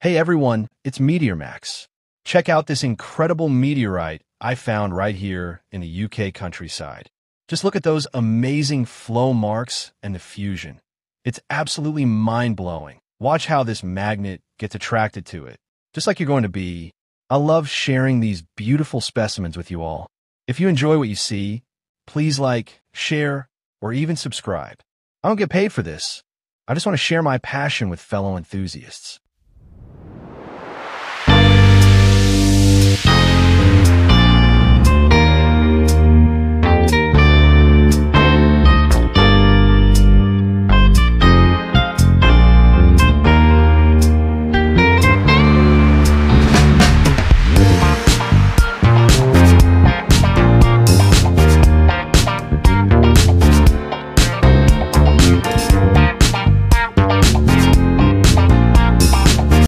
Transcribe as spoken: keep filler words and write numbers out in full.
Hey everyone, it's Meteormacx. Check out this incredible meteorite I found right here in the U K countryside. Just look at those amazing flow marks and the fusion. It's absolutely mind-blowing. Watch how this magnet gets attracted to it, just like you're going to be. I love sharing these beautiful specimens with you all. If you enjoy what you see, please like, share, or even subscribe. I don't get paid for this. I just want to share my passion with fellow enthusiasts.